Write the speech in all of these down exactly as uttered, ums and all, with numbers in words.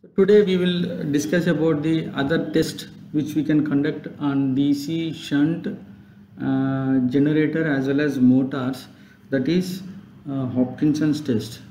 So today we will discuss about the other test which we can conduct on D C shunt uh, generator as well as motors, that is uh, Hopkinson's test.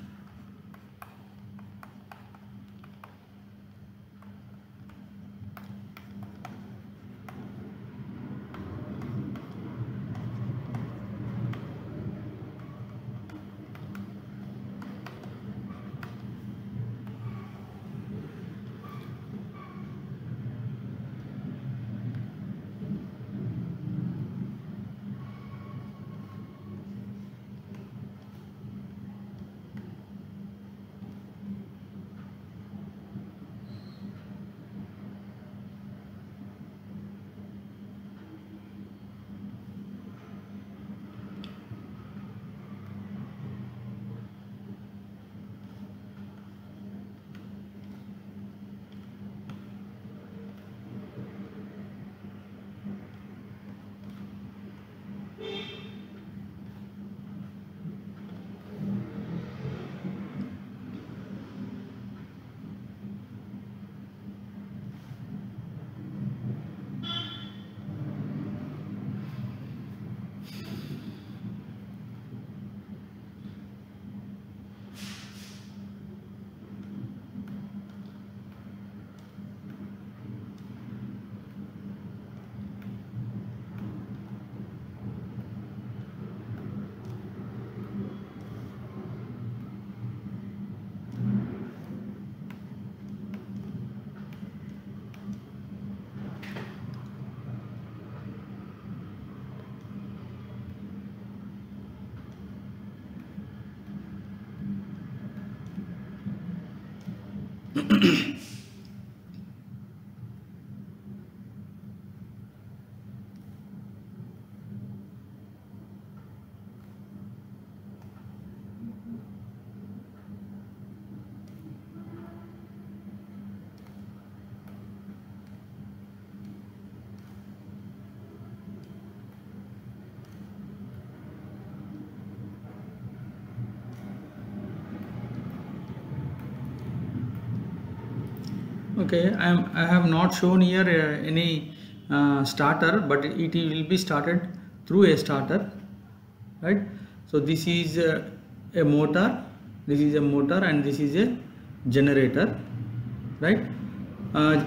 Okay, I am I have not shown here uh, any uh, starter, but it will be started through a starter, right? So this is uh, a motor, this is a motor, and this is a generator, right? Uh,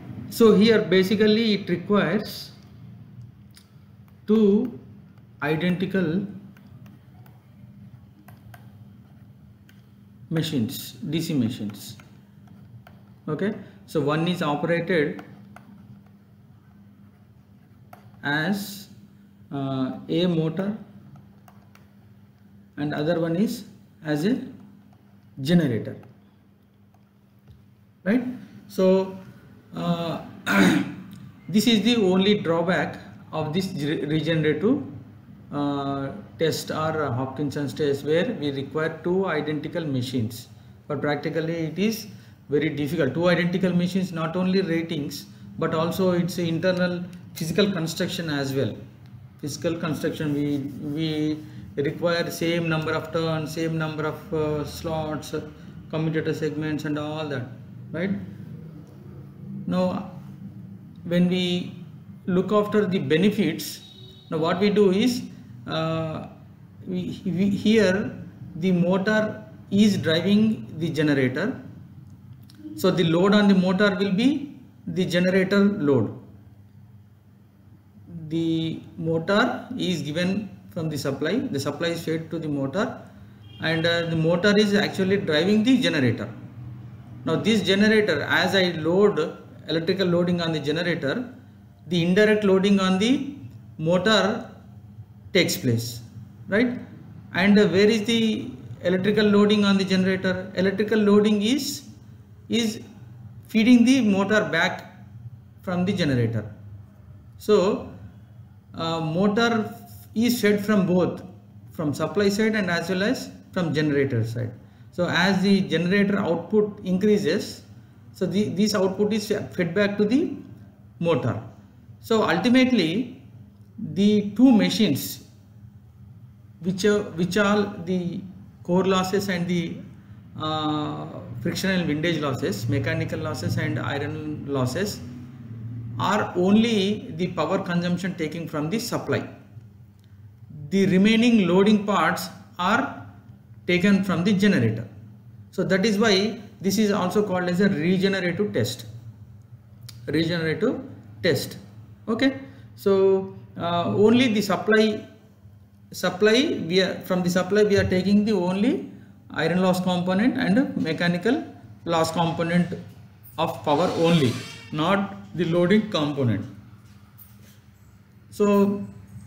so here basically it requires two identical machines, D C machines. Okay, so one is operated as uh, a motor and other one is as a generator, right? So uh, this is the only drawback of this regenerative uh, test or uh, Hopkinson's test, where we require two identical machines, but practically it is very difficult. Two identical machines, not only ratings but also its internal physical construction as well. Physical construction, we we require same number of turns, same number of uh, slots, uh, commutator segments and all that, right? Now when we look after the benefits, now what we do is uh, we, we here the motor is driving the generator. So the load on the motor will be the generator load. The motor is given from the supply, the supply is fed to the motor, and uh, the motor is actually driving the generator. Now this generator, as I load electrical loading on the generator, the indirect loading on the motor takes place, right? And uh, where is the electrical loading on the generator? Electrical loading is is feeding the motor back from the generator. So uh, motor is fed from both, from supply side and as well as from generator side. So as the generator output increases, so the, this output is fed back to the motor. So ultimately the two machines which are which are the core losses and the uh, frictional windage losses, mechanical losses and iron losses are only the power consumption taken from the supply. The remaining loading parts are taken from the generator. So that is why this is also called as a regenerative test. Regenerative test. Okay. So uh, only the supply supply we are from the supply we are taking the only iron loss component and mechanical loss component of power only, not the loading component. So,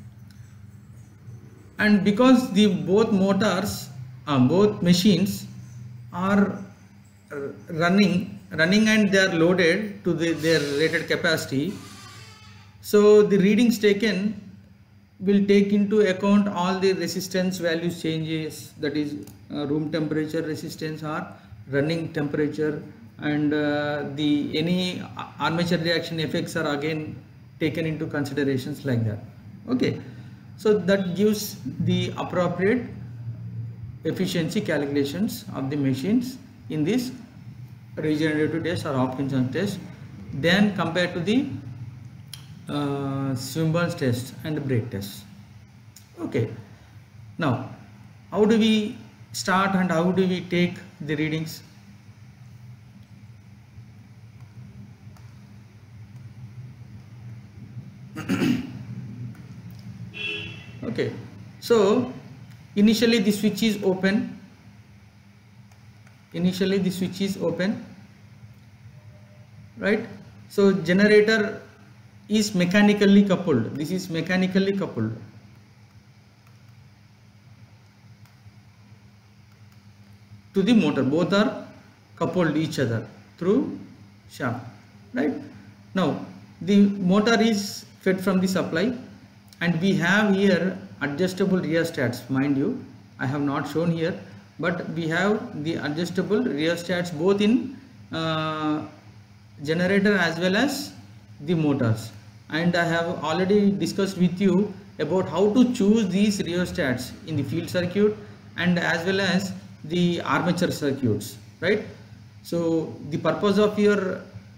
and because the both motors uh, both machines are running running and they are loaded to the, their rated capacity, so the readings taken will take into account all the resistance values changes, that is uh, room temperature resistance or running temperature, and uh, the any armature reaction effects are again taken into considerations like that. Okay, so that gives the appropriate efficiency calculations of the machines in this regenerative test or Hopkinson test then compared to the uh, Swinburne's test and the brake test. Okay, now how do we start and how do we take the readings? Okay, so initially the switch is open initially the switch is open right? So generator is mechanically coupled, this is mechanically coupled. To the motor, both are coupled each other through shaft, right? Now the motor is fed from the supply and we have here adjustable rheostats, mind you, I have not shown here, but we have the adjustable rheostats both in uh, generator as well as the motors, and I have already discussed with you about how to choose these rheostats in the field circuit and as well as the armature circuits, right? So the purpose of your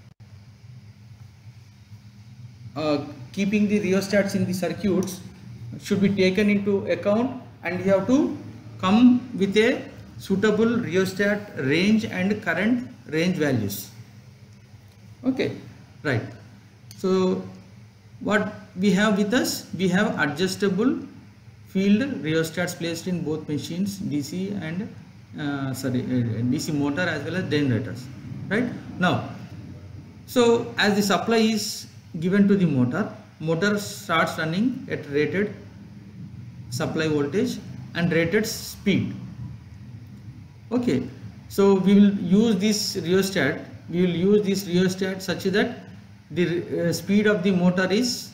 uh, keeping the rheostats in the circuits should be taken into account, and you have to come with a suitable rheostat range and current range values. Okay, right. So what we have with us, we have adjustable field rheostats placed in both machines, D C and uh, sorry uh, D C motor as well as generators, right? Now, so as the supply is given to the motor, motor starts running at rated supply voltage and rated speed. Okay, so we will use this rheostat we will use this rheostat such that the uh, speed of the motor is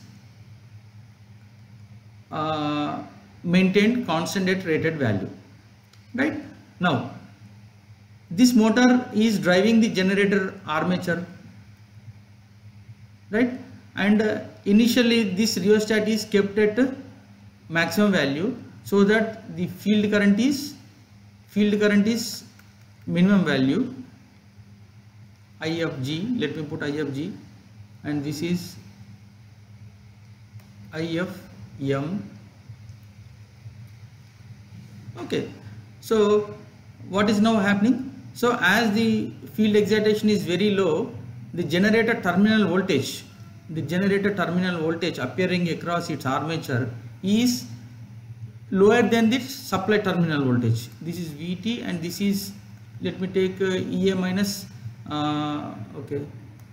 uh, maintained constant at rated value, right? Now this motor is driving the generator armature, right? And uh, initially this rheostat is kept at uh, maximum value so that the field current is field current is minimum value, I F G, let me put I F G, and this is I F M. Okay, so what is now happening? So as the field excitation is very low, the generator terminal voltage, the generator terminal voltage appearing across its armature is lower than the supply terminal voltage. This is V T and this is, let me take uh, E A minus uh, okay,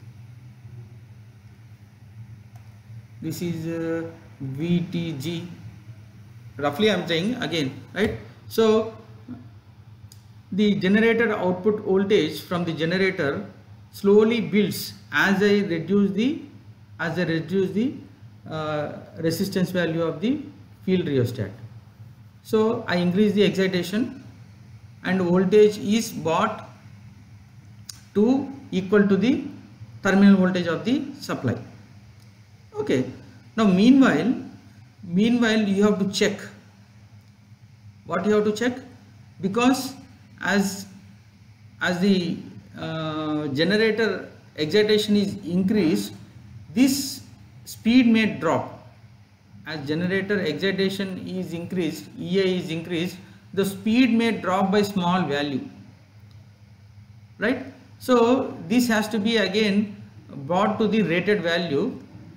this is uh, V T G, roughly I am saying again, right? So the generator output voltage from the generator slowly builds as I reduce the as I reduce the uh, resistance value of the field rheostat. So I increase the excitation and voltage is brought to equal to the terminal voltage of the supply. Okay, now meanwhile meanwhile you have to check what you have to check, because as as the uh, generator excitation is increased, this speed may drop. As generator excitation is increased, E I is increased, the speed may drop by small value, right? So this has to be again brought to the rated value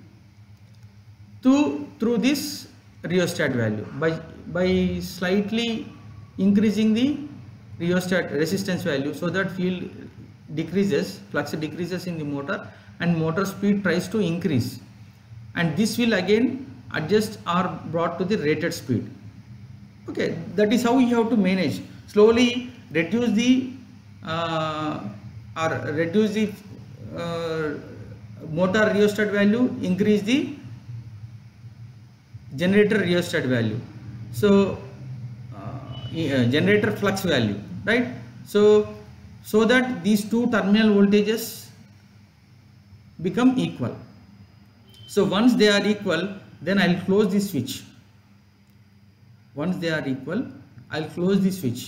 to through this rheostat value by by slightly increasing the rheostat resistance value, so that field decreases, flux decreases in the motor and motor speed tries to increase, and this will again adjust or brought to the rated speed. Okay, that is how you have to manage. Slowly reduce the uh, or reduce the uh, motor rheostat value, increase the generator rheostat value. So uh, generator flux value, right? So so that these two terminal voltages become equal. So once they are equal, then I'll close the switch. Once they are equal, I'll close the switch.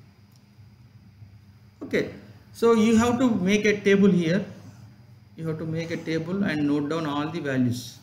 Okay, so you have to make a table here. You have to make a table and note down all the values.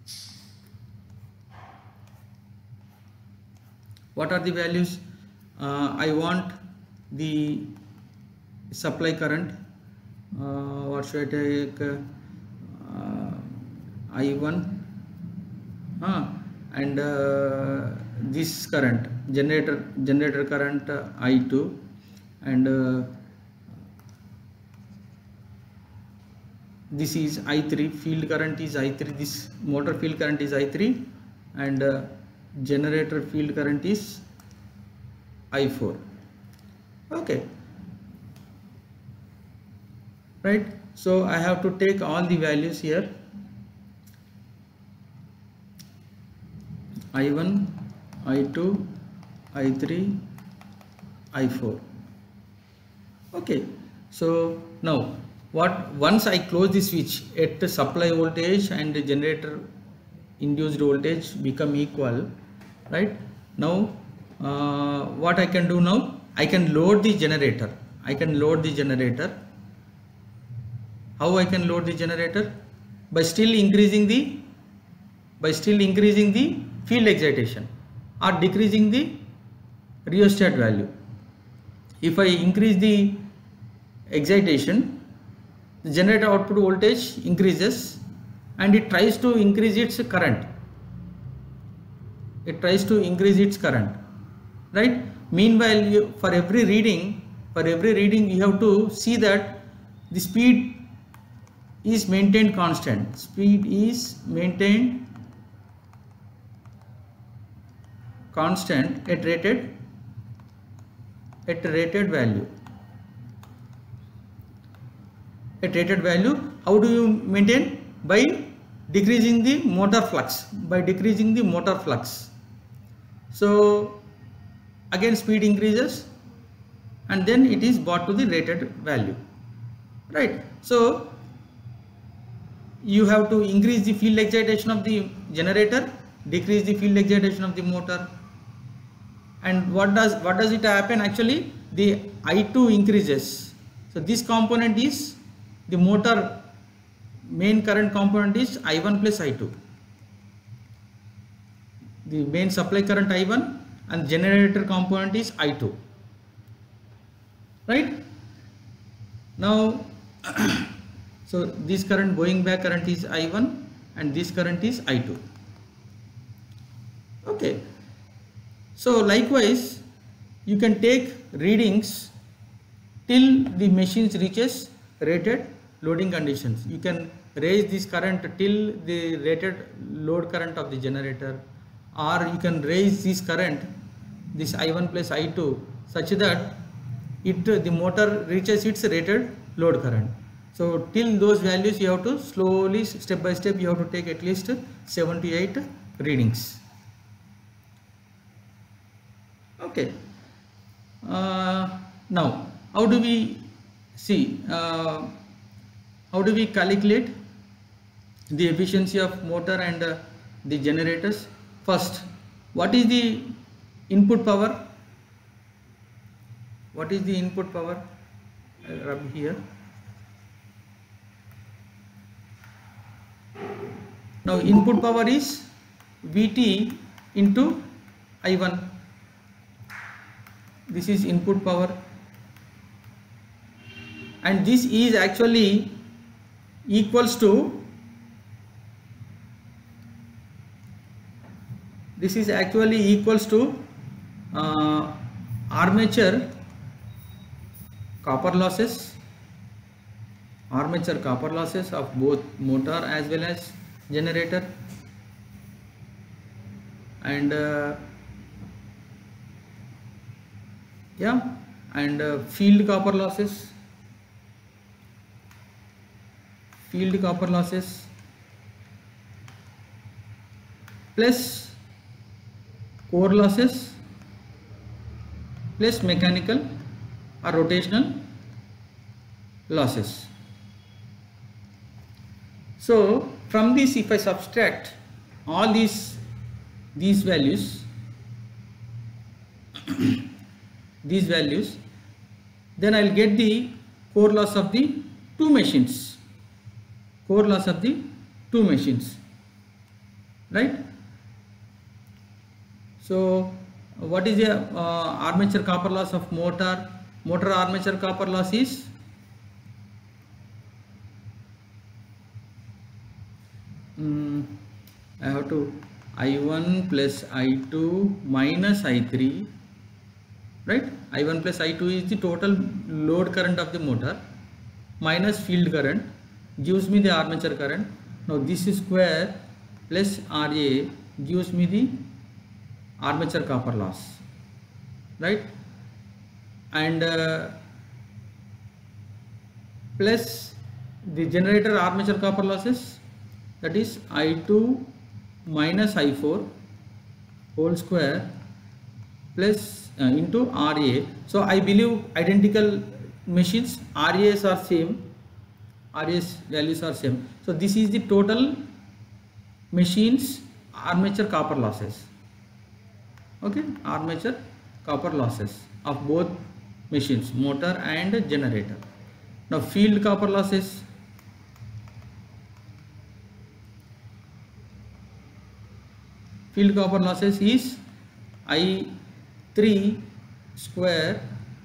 What are the values? Uh, I want the supply current. Uh, what should I take? Uh, I one. Uh, and uh, this current, generator generator current uh, I two, and uh, this is I three, field current is I three, this motor field current is I three, and uh, generator field current is I four. Okay, right? So I have to take all the values here. I one, I two, I three, I four. Okay, so now what, once I close the switch at the supply voltage and the generator induced voltage become equal, right? Now uh, what I can do now, I can load the generator. I can load the generator. How I can load the generator? By still increasing the by still increasing the field excitation or decreasing the rheostat value. If I increase the excitation, the generator output voltage increases and it tries to increase its current. It tries to increase its current, right? Meanwhile, you, for every reading, for every reading, you have to see that the speed is maintained constant. Speed is maintained constant at rated at rated value. At rated value, how do you maintain? By decreasing the motor flux. By decreasing the motor flux. So again speed increases and then it is brought to the rated value, right? So you have to increase the field excitation of the generator, decrease the field excitation of the motor, and what does what does it happen? Actually the I two increases. So this component is the motor main current component is I one plus I two. The main supply current I one and generator component is I two, right? Now so this current going back current is I one and this current is I two. Okay, so likewise you can take readings till the machine reaches rated loading conditions. You can raise this current till the rated load current of the generator, or you can raise this current, this I one plus I two, such that it the motor reaches its rated load current. So till those values you have to slowly, step by step, you have to take at least seven to eight readings. Okay. Uh, now how do we see uh, how do we calculate the efficiency of motor and uh, the generators? First, what is the input power? What is the input power? I'll rub here. Now input power is V T into I one. This is input power, and this is actually equals to this is actually equals to uh, armature copper losses armature copper losses of both motor as well as generator, and uh, yeah and uh, field copper losses field copper losses plus core losses plus mechanical or rotational losses. So from this, if I subtract all these these values these values, then I'll get the core loss of the two machines core loss of the two machines, right? So what is the uh, armature copper loss of motor? Motor armature copper loss is um, I have to I one plus I two minus I three, right? I one plus I two is the total load current of the motor minus field current gives me the armature current. Now this square plus R A gives me the armature copper loss, right? And uh, plus the generator armature copper losses, that is I two minus I four whole square plus uh, into R A. So I believe identical machines, R As are same, R As values are same. So this is the total machines armature copper losses. Okay, armature copper losses of both machines, motor and generator. Now field copper losses, field copper losses is I three square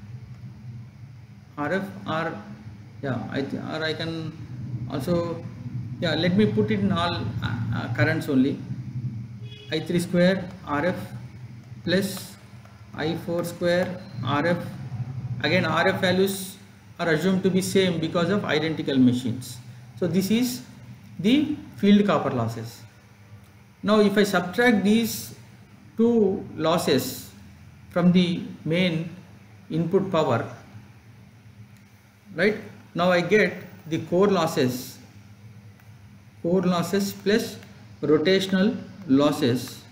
R F R, yeah, I or I can also, yeah, let me put it in all uh, uh, currents only. I three square R F plus I four square R F. Again R F values are assumed to be same because of identical machines. So this is the field copper losses. Now if I subtract these two losses from the main input power, right, now I get the core losses core losses plus rotational losses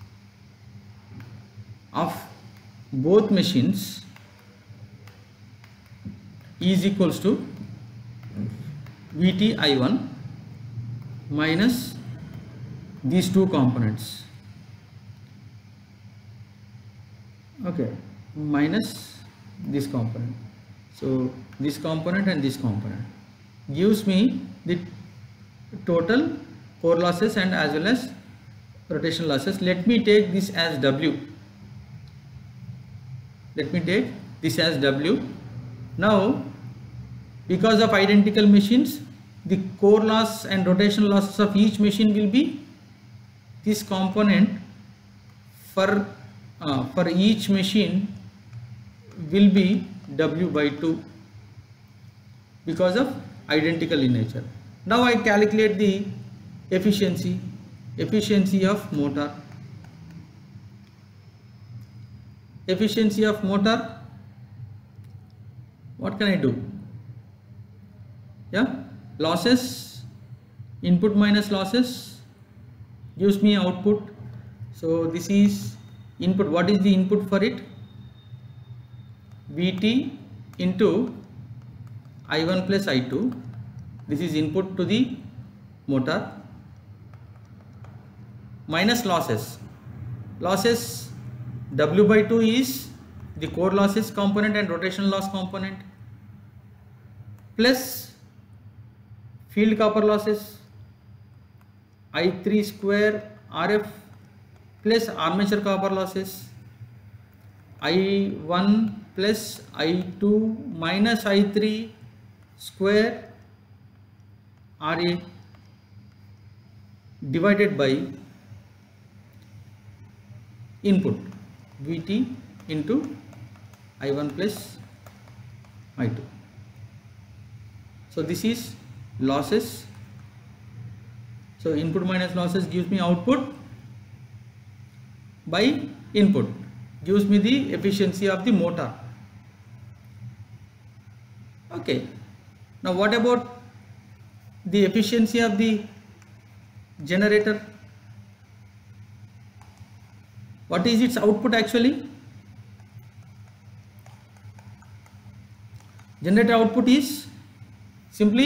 of both machines is equals to V T I one minus these two components, okay, minus this component. So this component and this component gives me the total core losses and as well as rotational losses. Let me take this as W. Let me take this as W. Now because of identical machines, the core loss and rotational losses of each machine will be this component for uh, for each machine will be W by two because of identical in nature. Now I calculate the efficiency efficiency of motor. Efficiency of motor, what can I do? Yeah, losses, input minus losses gives me output. So this is input. What is the input for it? V T into I one plus I two. This is input to the motor minus losses. Losses W by two is the core losses component and rotational loss component. plus field copper losses I three square R F plus armature copper losses I one plus I two minus I three square R A divided by input V T into I one plus I two. So this is losses. So input minus losses gives me output by input, gives me the efficiency of the motor. Okay, now what about the efficiency of the generator? What is its output actually? Generator output is simply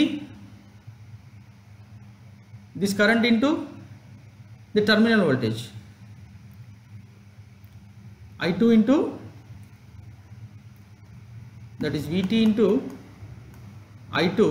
this current into the terminal voltage, I two into, that is V T into I two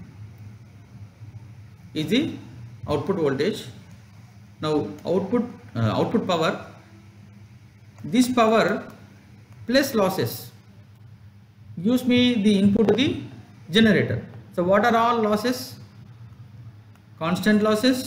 is the output voltage. Now output uh, output power, this power plus losses gives me the input to the generator. So what are all losses? Constant losses,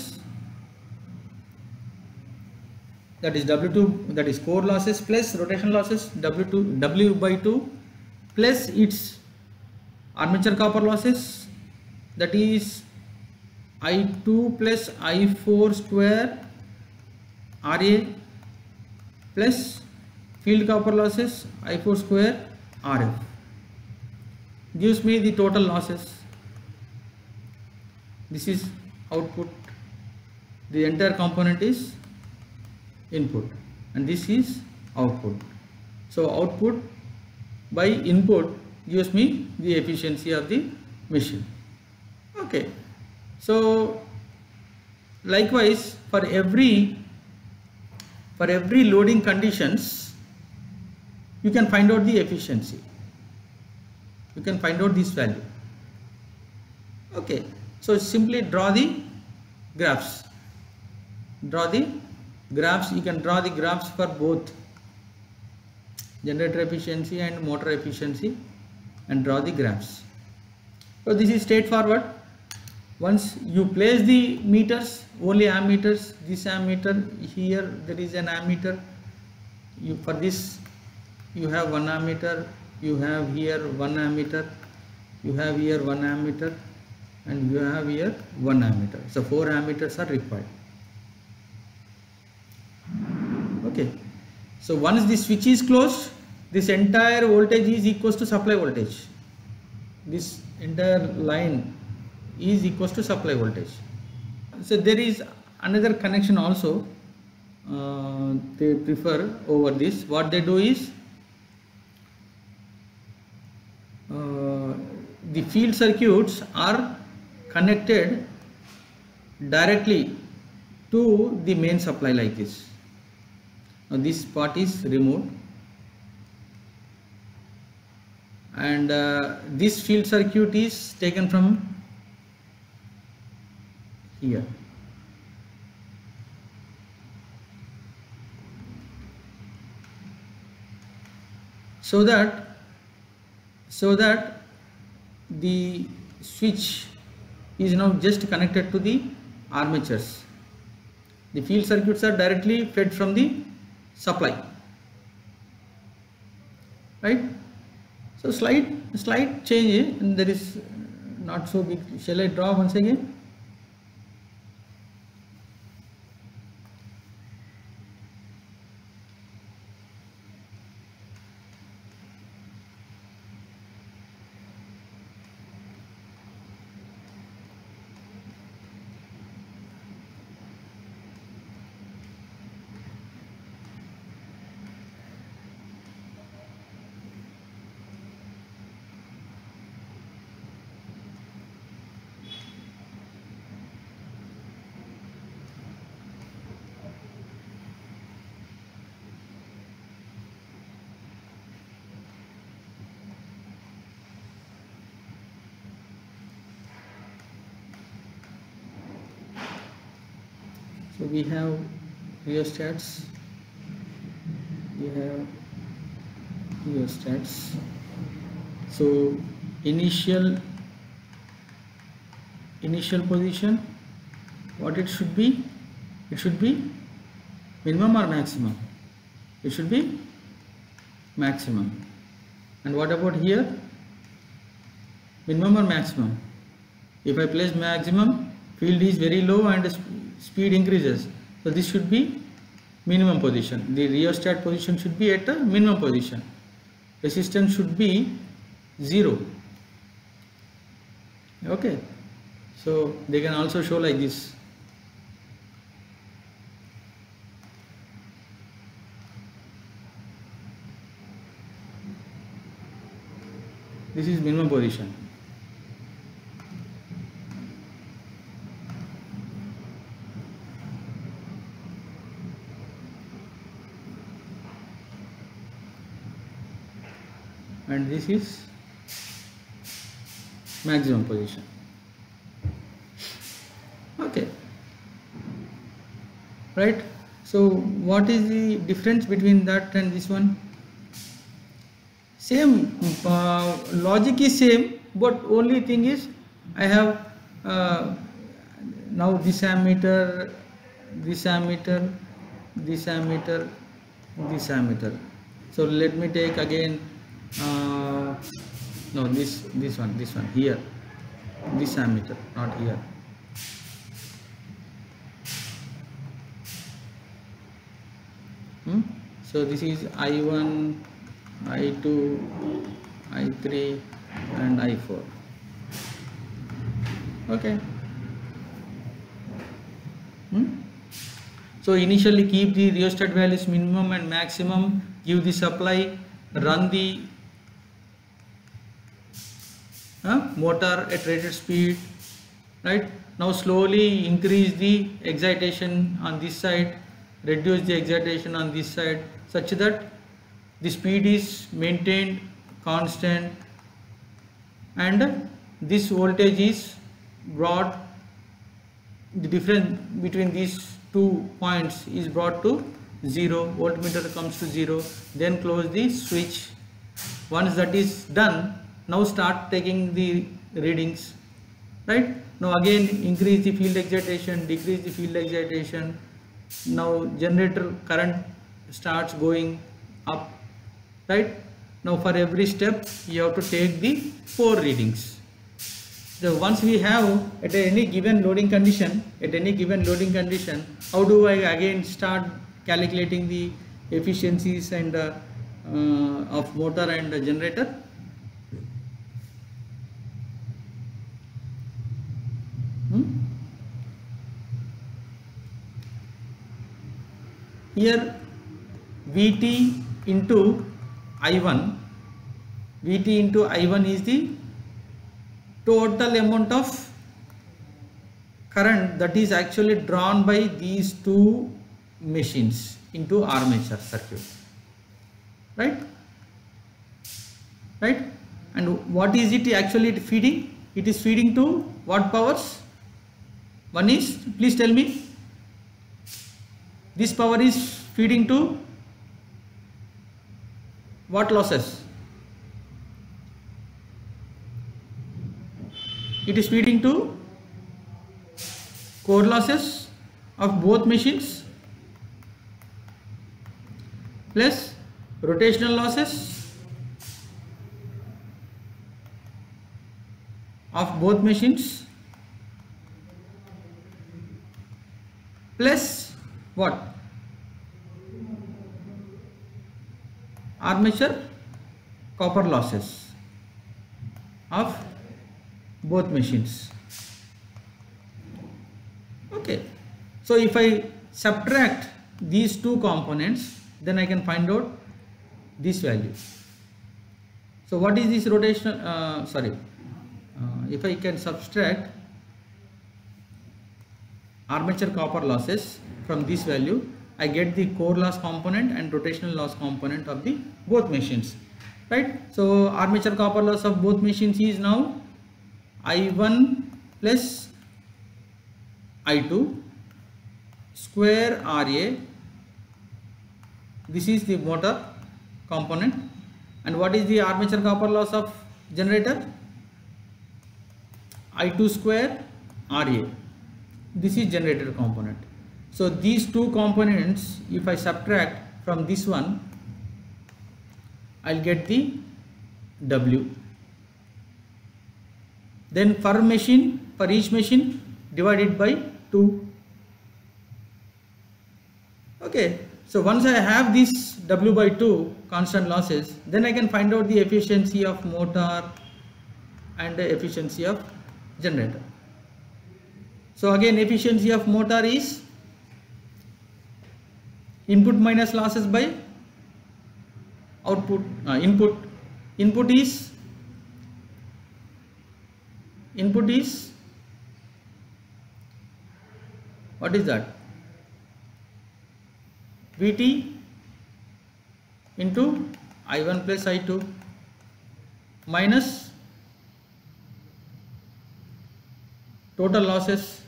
that is W two, that is core losses plus rotation losses W two, W by two plus its armature copper losses, that is I two plus I four square R A plus field copper losses I four square R F gives me the total losses. This is output, the entire component is input, and this is output. So output by input gives me the efficiency of the machine. Okay, so likewise for every for every loading conditions you can find out the efficiency, you can find out this value. Okay, so simply draw the graphs, draw the graphs, you can draw the graphs for both generator efficiency and motor efficiency and draw the graphs. So this is straightforward. Once you place the meters, only ammeters, this ammeter, here there is an ammeter, you, for this you have one ammeter, you have here one ammeter, you have here one ammeter, and you have here one ammeter. So four ammeters are required. Okay, so once the switch is closed, this entire voltage is equals to supply voltage. This entire line is equals to supply voltage. So there is another connection also uh, they prefer over this. What they do is uh, the field circuits are connected directly to the main supply like this. Now this part is removed, and uh, this field circuit is taken from here. So that so that the switch is now just connected to the armatures. The field circuits are directly fed from the supply, right? So slight slight change, and there is not so big. Shall I draw once again? So we have rheostats, we have rheostats. So initial initial position, what it should be? It should be minimum or maximum? It should be maximum. And what about here? Minimum or maximum? If I place maximum, field is very low and sp speed increases. So this should be minimum position. The rheostat position should be at a minimum position. Resistance should be zero. Okay. So they can also show like this. This is minimum position. And this is maximum position. Okay, right? So what is the difference between that and this one? Same uh, logic is same, but only thing is I have uh, now this ammeter, this ammeter, this ammeter, this ammeter. So let me take again uh, no this this one this one here, this ammeter, not here. Hmm? So this is I one, I two, I three and I four. Okay. Hmm? So initially keep the rheostat values minimum and maximum, give the supply, run the uh, motor at rated speed, right? Now slowly increase the excitation on this side, reduce the excitation on this side, such that the speed is maintained constant and this voltage is brought, the difference between these two points is brought to zero, voltmeter comes to zero, then close the switch. Once that is done, now start taking the readings, right? Now again increase the field excitation, decrease the field excitation. Now generator current starts going up, right? Now for every step you have to take the four readings. So once we have at any given loading condition, at any given loading condition, how do I again start calculating the efficiencies and uh, uh, of motor and uh, generator? Hmm? Here V T into I one, V T into I one is the total amount of current that is actually drawn by these two machines into armature circuit, right? Right? And what is it actually feeding? It is feeding to what powers? One is, please tell me, this power is feeding to what losses? It is feeding to core losses of both machines plus rotational losses of both machines plus what? Armature copper losses of both machines. Okay, so if I subtract these two components, then I can find out this value. So what is this rotational uh, sorry uh, if I can subtract armature copper losses from this value, I get the core loss component and rotational loss component of the both machines, right? So armature copper loss of both machines is now I one plus I two. square R A. This is the motor component. And what is the armature copper loss of generator? I two square R A. This is generator component. So these two components, if I subtract from this one, I'll get the W. Then per machine, for each machine, divided by two. Okay, so once I have this W by two constant losses, then I can find out the efficiency of motor and the efficiency of generator. So again, efficiency of motor is input minus losses by output. Uh, input input is input is what is that? V T into I one plus I two minus total losses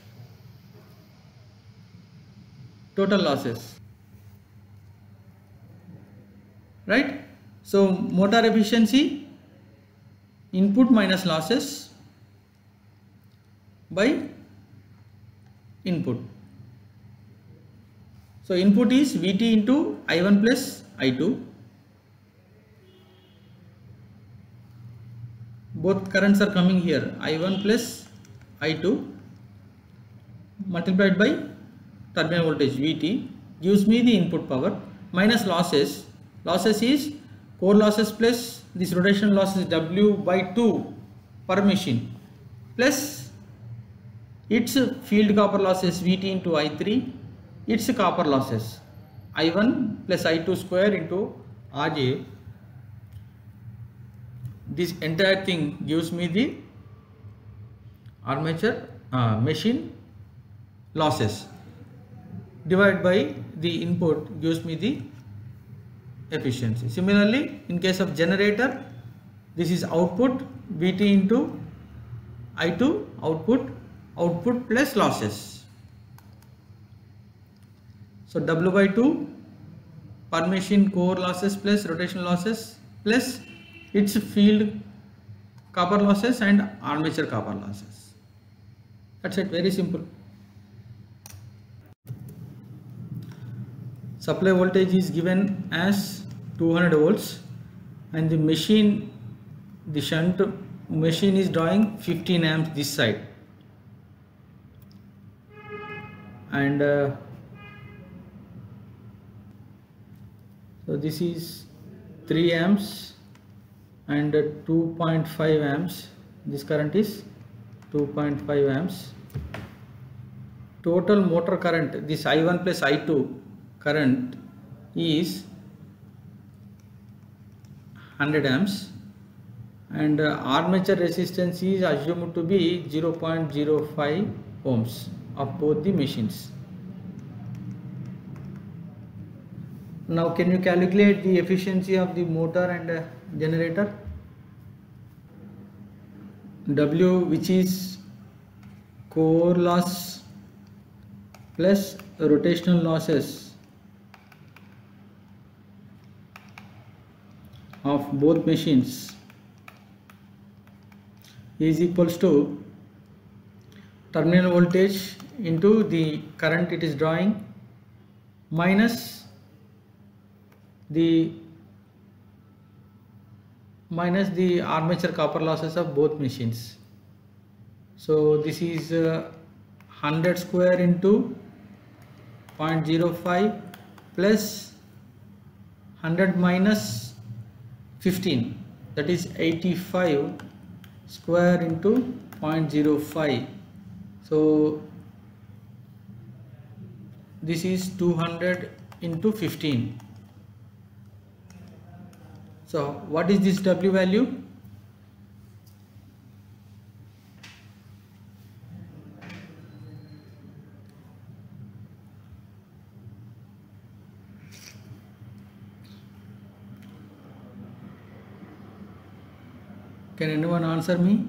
total losses, right? So motor efficiency, input minus losses by input. So input is V T into I one plus I two. Both currents are coming here, I one plus I two multiplied by terminal voltage V T gives me the input power, minus losses. Losses is core losses plus this rotational losses W by two per machine plus its field copper losses V T into I three, its copper losses I one plus I two square into R J. This entire thing gives me the armature uh, machine losses divided by the input gives me the efficiency. Similarly, in case of generator, this is output V T into I two, output output plus losses. So W by two per machine core losses plus rotational losses plus its field copper losses and armature copper losses. That's it, very simple. Supply voltage is given as two hundred volts and the machine, the shunt machine is drawing fifteen amps this side, and uh, so this is three amps and uh, two point five amps. This current is two point five amps. Total motor current, this I one plus I two current is one hundred amps, and uh, armature resistance is assumed to be zero point zero five ohms of both the machines. Now can you calculate the efficiency of the motor and uh, generator? W, which is core loss plus rotational losses of both machines, is equals to terminal voltage into the current it is drawing minus the minus the armature copper losses of both machines. So this is uh, one hundred square into zero point zero five plus one hundred minus fifteen, that is eighty-five square into zero point zero five. So this is two hundred into fifteen. So what is this W value? Can anyone answer me?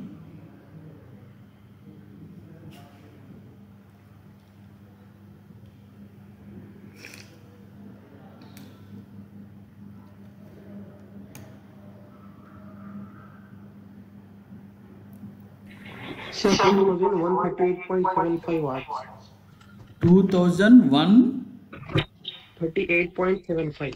Sir, two thousand one hundred thirty-eight point seven five watts. two thousand one thirty-eight point seven five.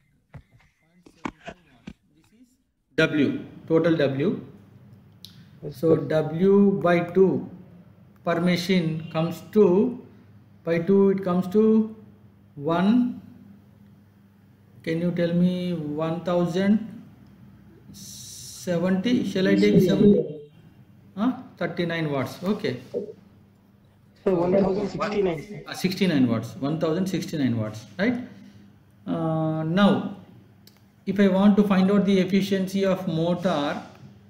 W, total W. Yes, So sir. W by two per machine comes to, by two it comes to one. Can you tell me one thousand seventy? Shall I take seventy? Huh? thirty-nine watts. Okay. Sir, one thousand sixty-nine. Uh, sixty-nine watts. one thousand sixty-nine watts. Right. Uh, now, if I want to find out the efficiency of motor,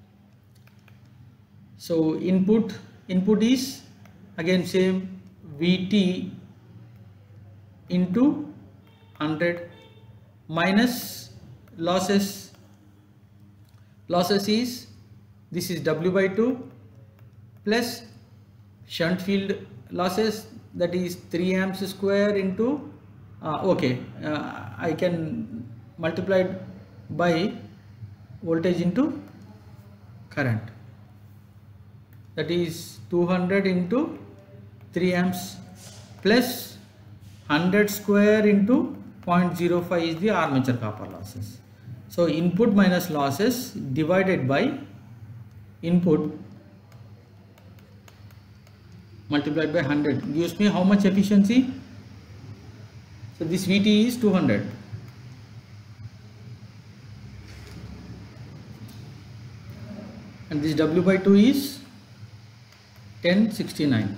so input input is again same V T into one hundred minus losses. Losses is, this is W by two plus shunt field losses, that is three amps square into uh, okay uh, I can multiply it by voltage into current, that is two hundred into three amps plus one hundred square into zero point zero five is the armature copper losses. So input minus losses divided by input multiplied by one hundred gives me how much efficiency? So this V T is two hundred. And this W by two is ten sixty-nine.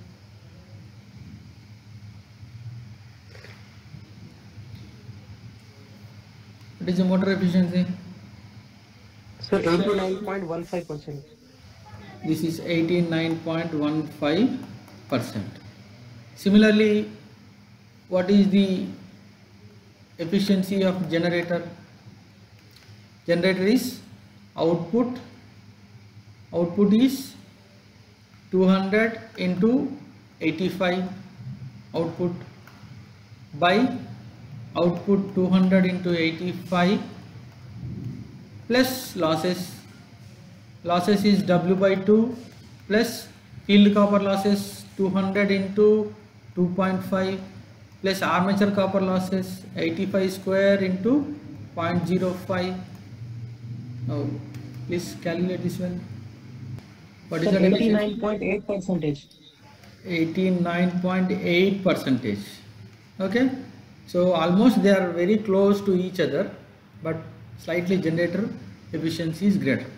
What is the motor efficiency? Sir, eighty-nine point one five percent. This is eighty-nine point one five percent. Similarly, what is the efficiency of generator? Generator is output, output is two hundred into eighty-five output by output two hundred into eighty-five plus losses. Losses is W by two plus field copper losses two hundred into two point five plus armature copper losses eighty-five square into zero point zero five. Now please calculate this one. What is Sir, the eighty-nine point eight percentage. eighty-nine point eight percentage. Okay, so almost they are very close to each other, but slightly generator efficiency is greater.